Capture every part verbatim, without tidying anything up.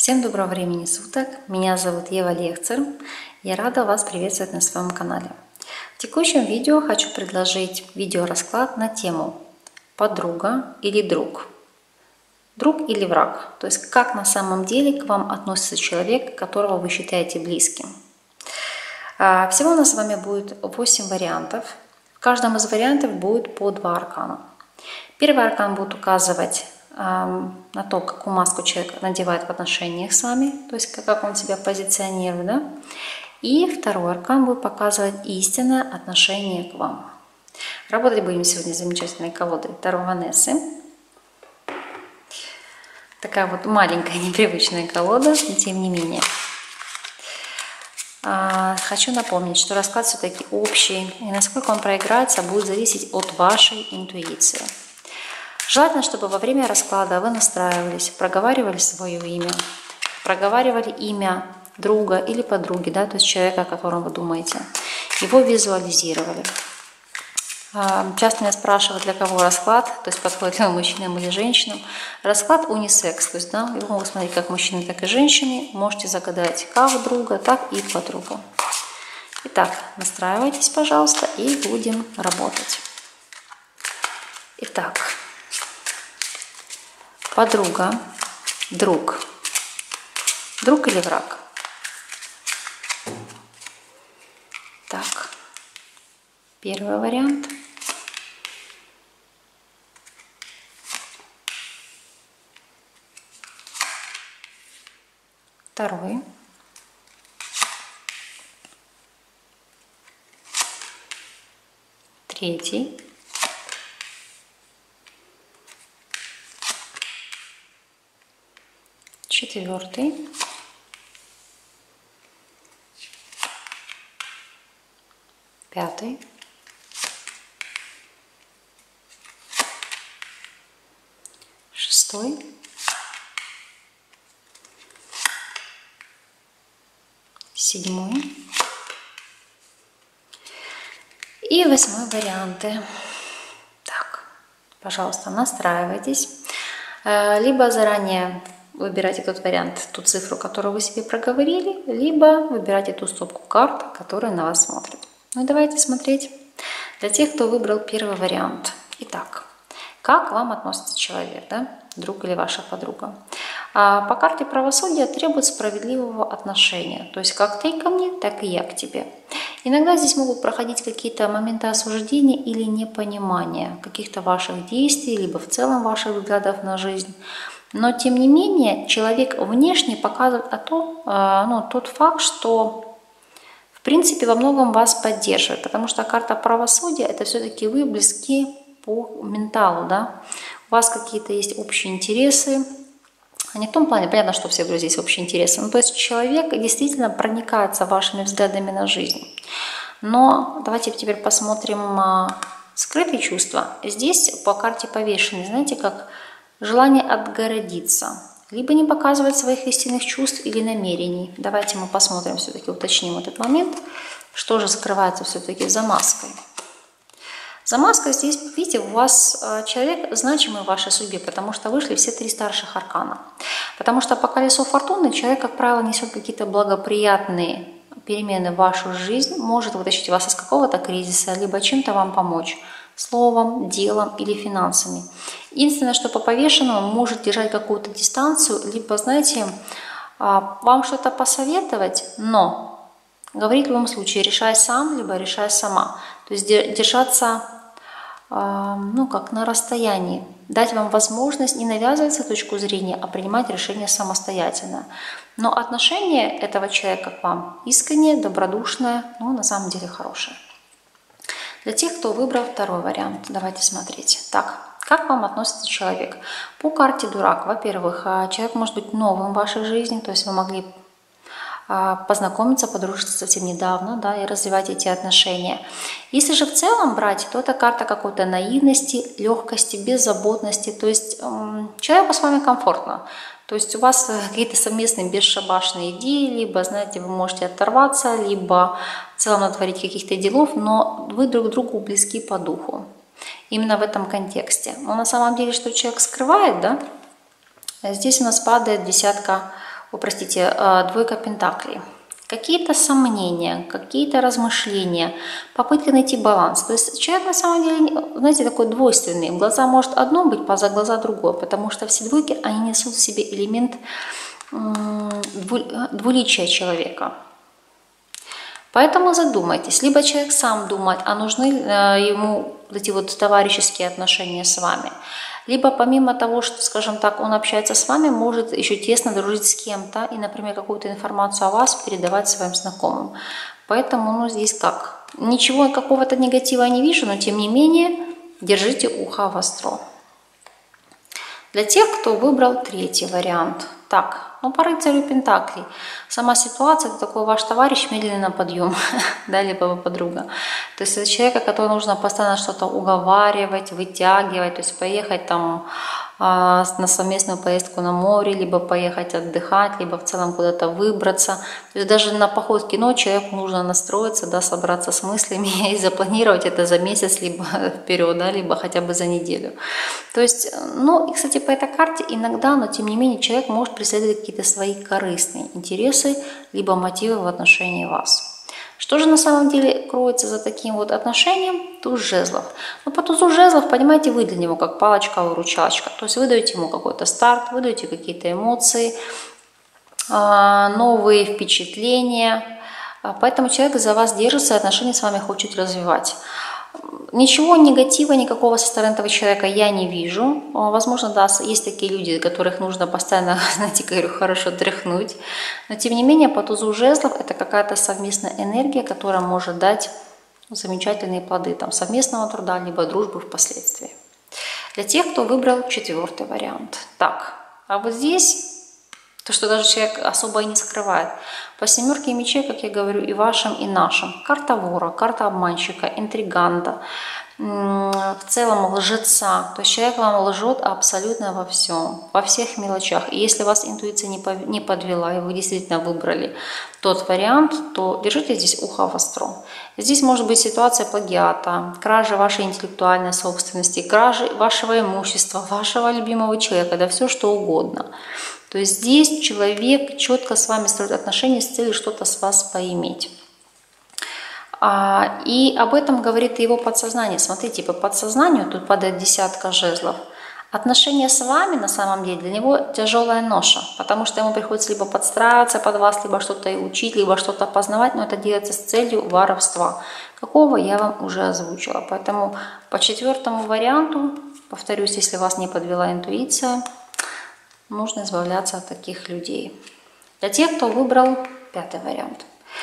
Всем доброго времени суток, меня зовут Ева Лехцер, я рада вас приветствовать на своем канале. В текущем видео хочу предложить видеорасклад на тему подруга или друг, друг или враг, то есть как на самом деле к вам относится человек, которого вы считаете близким. Всего у нас с вами будет восемь вариантов, в каждом из вариантов будет по два аркана. Первый аркан будет указывать на то, какую маску человек надевает в отношениях с вами, то есть как он себя позиционирует, да? И второй аркан будет показывать истинное отношение к вам. Работать будем сегодня с замечательной колодой Таро Ванессы. Такая вот маленькая непривычная колода, но тем не менее. Хочу напомнить, что расклад все-таки общий, и насколько он проиграется, будет зависеть от вашей интуиции. Желательно, чтобы во время расклада вы настраивались, проговаривали свое имя, проговаривали имя друга или подруги, да, то есть человека, о котором вы думаете, его визуализировали. Часто меня спрашивают, для кого расклад, то есть подходит ли он мужчинам или женщинам. Расклад унисекс, то есть да, его могут смотреть как мужчины, так и женщины. Можете загадать как друга, так и подругу. Итак, настраивайтесь, пожалуйста, и будем работать. Итак. Подруга, друг. Друг или враг? Так, первый вариант. Второй. Третий. Четвертый, пятый, шестой, седьмой и восьмой варианты. Так, пожалуйста, настраивайтесь, либо заранее выбирайте тот вариант, ту цифру, которую вы себе проговорили, либо выбирайте ту стопку карт, которая на вас смотрит. Ну и давайте смотреть. Для тех, кто выбрал первый вариант. Итак, как к вам относится человек, да? Друг или ваша подруга? А по карте правосудия требует справедливого отношения. То есть как ты ко мне, так и я к тебе. Иногда здесь могут проходить какие-то моменты осуждения или непонимания каких-то ваших действий, либо в целом ваших взглядов на жизнь. Но, тем не менее, человек внешне показывает о том, ну, тот факт, что, в принципе, во многом вас поддерживает. Потому что карта правосудия – это все-таки вы близки по менталу, да? У вас какие-то есть общие интересы. Не в том плане, понятно, что у всех друзей есть общие интересы. Ну, то есть человек действительно проникается вашими взглядами на жизнь. Но давайте теперь посмотрим скрытые чувства. Здесь по карте повешенный, знаете, как желание отгородиться, либо не показывать своих истинных чувств или намерений. Давайте мы посмотрим, все-таки уточним этот момент, что же скрывается все-таки за маской. За маской здесь, видите, у вас человек значимый в вашей судьбе, потому что вышли все три старших аркана. Потому что по колесу фортуны человек, как правило, несет какие-то благоприятные перемены в вашу жизнь, может вытащить вас из какого-то кризиса, либо чем-то вам помочь. Словом, делом или финансами. Единственное, что по повешенному может держать какую-то дистанцию, либо, знаете, вам что-то посоветовать, но говорить в любом случае, решай сам, либо решай сама. То есть держаться, ну, как на расстоянии, дать вам возможность не навязывать свою точку зрения, а принимать решения самостоятельно. Но отношение этого человека к вам искреннее, добродушное, но на самом деле хорошее. Для тех, кто выбрал второй вариант, давайте смотреть. Так, как к вам относится человек? По карте дурак, во-первых, человек может быть новым в вашей жизни, то есть вы могли познакомиться, подружиться совсем недавно, да, и развивать эти отношения. Если же в целом брать, то это карта какой-то наивности, легкости, беззаботности, то есть человеку с вами комфортно. То есть у вас какие-то совместные бесшабашные идеи, либо, знаете, вы можете оторваться, либо в целом натворить каких-то делов, но вы друг другу близки по духу. Именно в этом контексте. Но на самом деле, что человек скрывает, да, здесь у нас падает десятка о, простите, двойка пентаклей. Какие-то сомнения, какие-то размышления, попытка найти баланс. То есть человек на самом деле, знаете, такой двойственный. В глаза может одно быть, поза глаза другое, потому что все двойки, они несут в себе элемент двуличия человека. Поэтому задумайтесь, либо человек сам думает, а нужны ему эти вот товарищеские отношения с вами, либо помимо того, что, скажем так, он общается с вами, может еще тесно дружить с кем-то и, например, какую-то информацию о вас передавать своим знакомым. Поэтому, ну, здесь как? Ничего, какого-то негатива я не вижу, но тем не менее, держите ухо востро. Для тех, кто выбрал третий вариант. Так, ну по рыцарю пентаклей. Сама ситуация, это такой ваш товарищ медленный на подъем, да, либо подруга. То есть это человека, которого нужно постоянно что-то уговаривать, вытягивать, то есть поехать там а, на совместную поездку на море, либо поехать отдыхать, либо в целом куда-то выбраться. То есть даже на поход в кино человеку нужно настроиться, да, собраться с мыслями и запланировать это за месяц, либо вперед, да, либо хотя бы за неделю. То есть, ну и, кстати, по этой карте иногда, но тем не менее, человек может преследовать какие-то свои корыстные интересы, либо мотивы в отношении вас. Что же на самом деле кроется за таким вот отношением? Туз жезлов. Но по тузу жезлов, понимаете, вы для него как палочка-выручалочка. То есть вы даете ему какой-то старт, вы даете какие-то эмоции, новые впечатления. Поэтому человек за вас держится и отношения с вами хочет развивать. Ничего негатива, никакого со стороны этого человека я не вижу. Возможно, да, есть такие люди, которых нужно постоянно, знаете, говорю, хорошо тряхнуть. Но, тем не менее, по тузу жезлов это какая-то совместная энергия, которая может дать замечательные плоды там, совместного труда, либо дружбы впоследствии. Для тех, кто выбрал четвертый вариант. Так, а вот здесь... То, что даже человек особо и не скрывает. По семерке мечей, как я говорю, и вашим, и нашим. Карта вора, карта обманщика, интриганта, в целом лжеца. То есть человек вам лжет абсолютно во всем, во всех мелочах. И если вас интуиция не подвела, и вы действительно выбрали тот вариант, то держите здесь ухо востро. Здесь может быть ситуация плагиата, кражи вашей интеллектуальной собственности, кражи вашего имущества, вашего любимого человека, да все что угодно. То есть здесь человек четко с вами строит отношения с целью что-то с вас поиметь. А, и об этом говорит и его подсознание. Смотрите, по подсознанию, тут падает десятка жезлов. Отношения с вами на самом деле для него тяжелая ноша, потому что ему приходится либо подстраиваться под вас, либо что-то учить, либо что-то познавать, но это делается с целью воровства. Какого я вам уже озвучила. Поэтому по четвертому варианту, повторюсь, если вас не подвела интуиция, нужно избавляться от таких людей. Для тех, кто выбрал пятый вариант.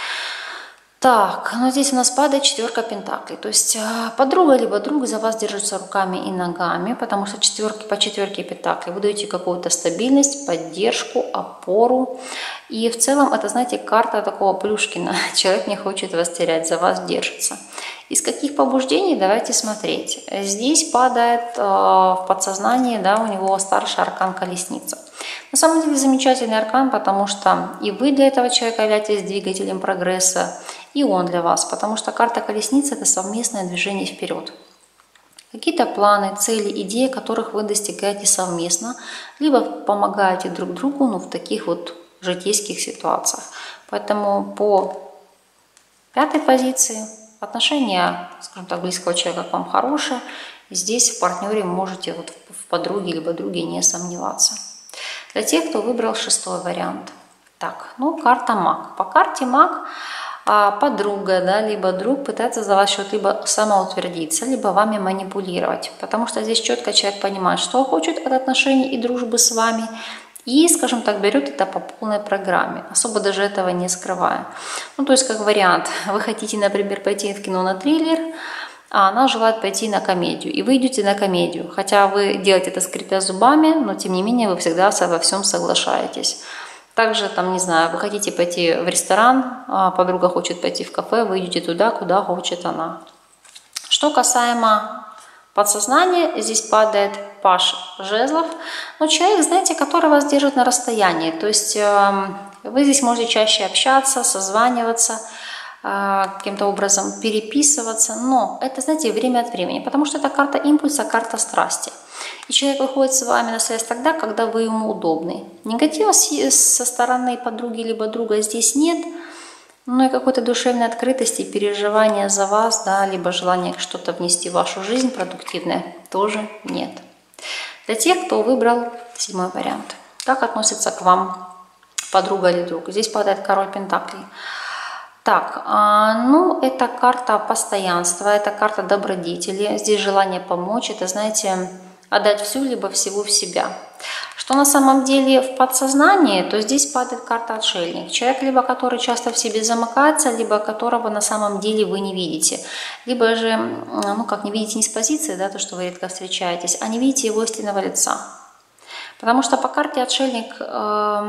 Так, ну здесь у нас падает четверка пентаклей. То есть подруга либо друг за вас держится руками и ногами, потому что четверки, по четверке пентаклей вы даете какую-то стабильность, поддержку, опору. И в целом это, знаете, карта такого Плюшкина. Человек не хочет вас терять, за вас держится. Из каких побуждений? Давайте смотреть. Здесь падает э, в подсознание, да, у него старший аркан колесница. На самом деле замечательный аркан, потому что и вы для этого человека являетесь двигателем прогресса, и он для вас, потому что карта колесницы – это совместное движение вперед. Какие-то планы, цели, идеи, которых вы достигаете совместно, либо помогаете друг другу, ну, в таких вот житейских ситуациях. Поэтому по пятой позиции отношение, скажем так, близкого человека к вам хорошее. И здесь в партнере можете вот в подруге либо друге не сомневаться. Для тех, кто выбрал шестой вариант. Так, ну карта маг. По карте маг а, подруга, да, либо друг пытается за ваш счет либо самоутвердиться, либо вами манипулировать. Потому что здесь четко человек понимает, что хочет от отношений и дружбы с вами. И, скажем так, берет это по полной программе, особо даже этого не скрывая. Ну, то есть, как вариант, вы хотите, например, пойти в кино на триллер, а она желает пойти на комедию, и вы идете на комедию. Хотя вы делаете это скрипя зубами, но, тем не менее, вы всегда во всем соглашаетесь. Также, там, не знаю, вы хотите пойти в ресторан, а подруга хочет пойти в кафе, вы идете туда, куда хочет она. Что касаемо подсознания, здесь падает паш жезлов. Но человек, знаете, который вас держит на расстоянии. То есть э, вы здесь можете чаще общаться, созваниваться. каким-то образом переписываться, но это, знаете, время от времени, потому что это карта импульса, карта страсти. И человек выходит с вами на связь тогда, когда вы ему удобны. Негатива со стороны подруги либо друга здесь нет, но и какой-то душевной открытости, переживания за вас, да, либо желания что-то внести в вашу жизнь продуктивное тоже нет. Для тех, кто выбрал седьмой вариант. Как относится к вам подруга или друг? Здесь падает король пентаклей. Так, ну, это карта постоянства, это карта добродетели. Здесь желание помочь, это, знаете, отдать всю, либо всего в себя. Что на самом деле в подсознании, то здесь падает карта отшельник. Человек, либо который часто в себе замыкается, либо которого на самом деле вы не видите. Либо же, ну как не видите не с позиции, да, то, что вы редко встречаетесь, а не видите его истинного лица. Потому что по карте отшельник, э,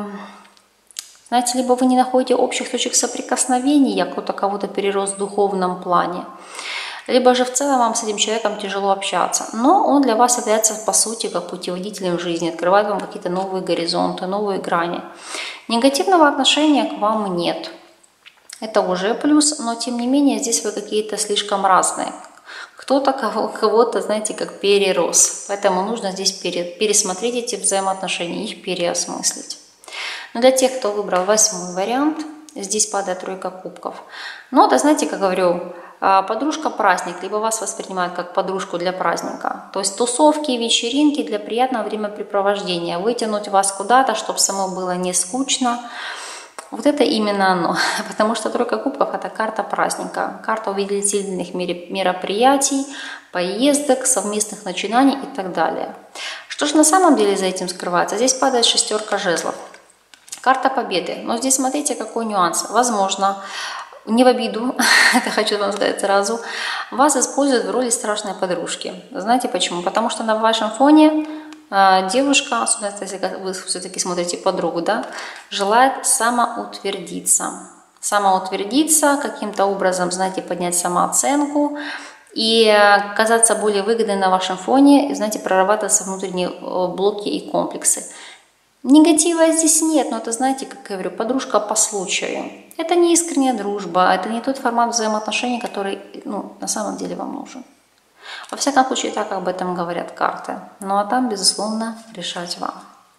знаете, либо вы не находите общих точек соприкосновения, кто-то кого-то перерос в духовном плане, либо же в целом вам с этим человеком тяжело общаться. Но он для вас является, по сути, как путеводителем в жизни, открывает вам какие-то новые горизонты, новые грани. Негативного отношения к вам нет. Это уже плюс, но тем не менее здесь вы какие-то слишком разные. Кто-то кого-то, знаете, как перерос. Поэтому нужно здесь пересмотреть эти взаимоотношения, их переосмыслить. Но для тех, кто выбрал восьмой вариант, здесь падает тройка кубков. Но это, знаете, как говорю, подружка-праздник, либо вас воспринимают как подружку для праздника. То есть тусовки, вечеринки для приятного времяпрепровождения. Вытянуть вас куда-то, чтобы самому было не скучно. Вот это именно оно. Потому что тройка кубков – это карта праздника. Карта увеселительных мероприятий, поездок, совместных начинаний и так далее. Что же на самом деле за этим скрывается? Здесь падает шестерка жезлов. Карта победы. Но здесь смотрите, какой нюанс. Возможно, не в обиду, это хочу вам сказать сразу, вас используют в роли страшной подружки. Знаете почему? Потому что на вашем фоне э, девушка, особенно если вы все-таки смотрите подругу, да, желает самоутвердиться. Самоутвердиться, каким-то образом, знаете, поднять самооценку и казаться более выгодной на вашем фоне, и, знаете, прорабатываться внутренние блоки и комплексы. Негатива здесь нет, но это, знаете, как я говорю, подружка по случаю. Это не искренняя дружба, это не тот формат взаимоотношений, который, ну, на самом деле вам нужен. Во всяком случае, так об этом говорят карты. Ну а там, безусловно, решать вам.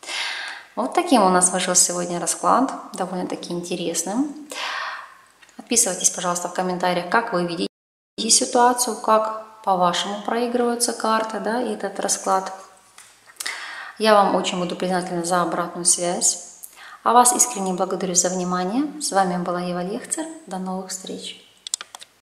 Вот таким у нас вышел сегодня расклад, довольно-таки интересным. Отписывайтесь, пожалуйста, в комментариях, как вы видите ситуацию, как по-вашему проигрываются карты, да, и этот расклад. Я вам очень буду признательна за обратную связь. А вас искренне благодарю за внимание. С вами была Ева Лехцер. До новых встреч!